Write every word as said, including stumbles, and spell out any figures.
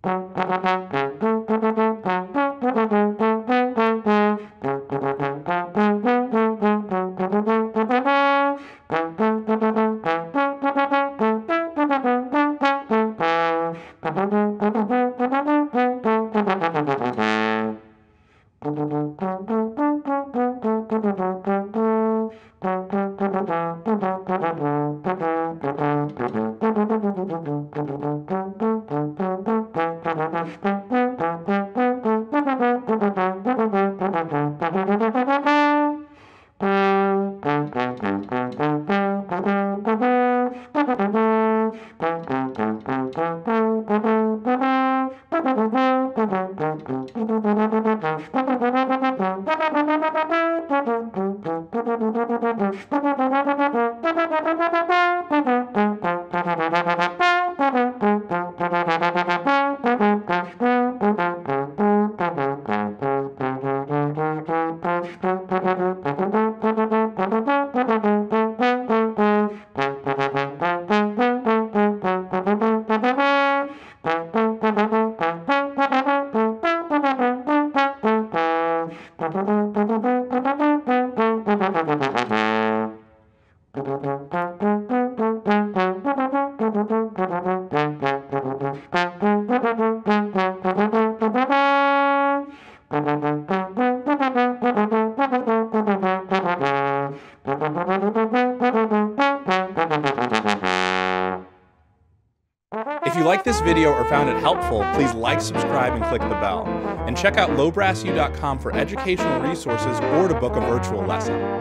If you like this video or found it helpful, please like, subscribe, and click the bell. And check out low brass u dot com for educational resources or to book a virtual lesson.